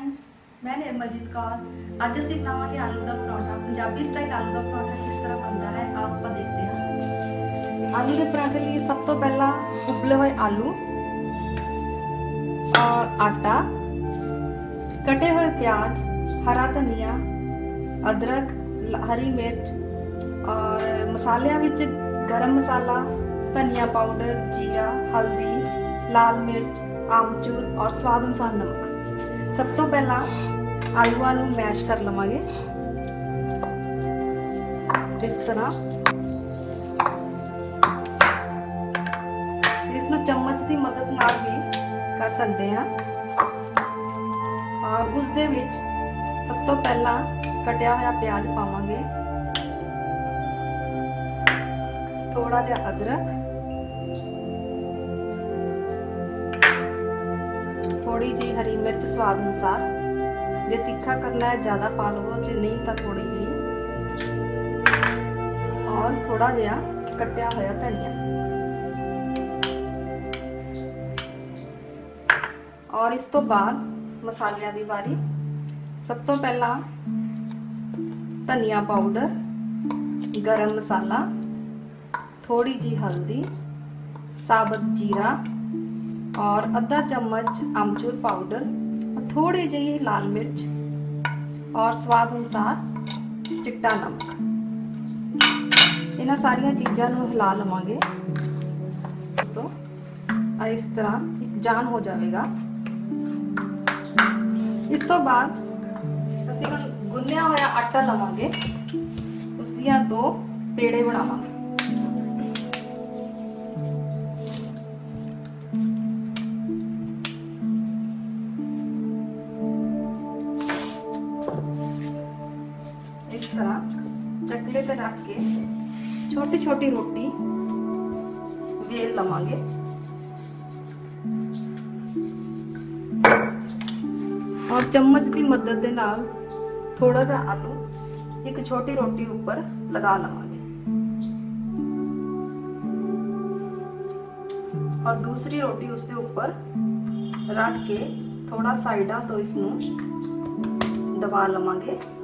Friends, मैं निर्मल जीत कौर। अज असीं बनावांगे आलू का परौंठा। पंजाबी स्टाइल आलू का परौंठा किस तरह बनता है आप देखते हैं। आलू के पराठे लिए सब तो पहला उबले हुए आलू और आटा, कटे हुए प्याज, हरा धनिया, अदरक, हरी मिर्च और मसालियां विच गरम मसाला, धनिया पाउडर, जीरा, हल्दी, लाल मिर्च, आमचूर और स्वाद अनुसार नमक। सब तो पहला आलूआं नूं मैश कर लवांगे इस तरह। इसनूं चम्मच की मदद नाल भी कर सकते हैं। और उस दे विच सब तो पहला कटिया हुआ प्याज पावांगे, थोड़ा जिहा अदरक, थोड़ी जी हरी मिर्च स्वाद अनुसार। जे तीखा करना है ज़्यादा पा लो, जे नहीं तो थोड़ी जी, और थोड़ा जिहा कटिया हुआ धनिया। और इस तो बाद मसालियां दी वारी। सब तो पहला धनिया पाउडर, गरम मसाला, थोड़ी जी हल्दी, साबुत जीरा और आधा चम्मच आमचूर पाउडर, और थोड़ी जी लाल मिर्च और स्वाद अनुसार चिट्टा नमक। इन्हां सारियां चीज़ां नूं हिला लवांगे दोस्तों। इस तरह एक जान हो जाएगा। इस तो बाद असीं हुण गुन्निया होया आटा लवांगे, उस दियां दो पेड़े बनावांगे। इस तरह चकले पे रख के छोटी छोटी रोटी वेल लवांगे। और चम्मच की मदद के नाल थोड़ा सा आलू एक छोटी रोटी ऊपर लगा लवांगे। और दूसरी रोटी उसके ऊपर रख के थोड़ा साइडा तो इसनूं दबा लवांगे।